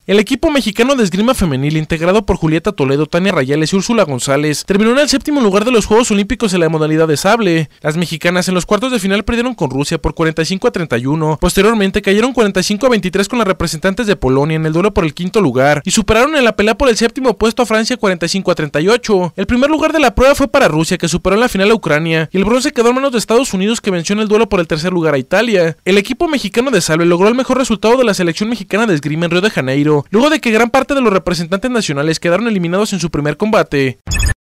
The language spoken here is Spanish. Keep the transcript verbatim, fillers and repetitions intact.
El equipo mexicano de esgrima femenil, integrado por Julieta Toledo, Tania Rayales y Úrsula González, terminó en el séptimo lugar de los Juegos Olímpicos en la modalidad de sable. Las mexicanas en los cuartos de final perdieron con Rusia por cuarenta y cinco a treinta y uno, posteriormente cayeron cuarenta y cinco a veintitrés con las representantes de Polonia en el duelo por el quinto lugar, y superaron en la pelea por el séptimo puesto a Francia cuarenta y cinco a treinta y ocho. El primer lugar de la prueba fue para Rusia, que superó en la final a Ucrania, y el bronce quedó en manos de Estados Unidos, que venció en el duelo por el tercer lugar a Italia. El equipo mexicano de sable logró el mejor resultado de la selección mexicana de esgrima en Río de Janeiro, luego de que gran parte de los representantes nacionales quedaron eliminados en su primer combate.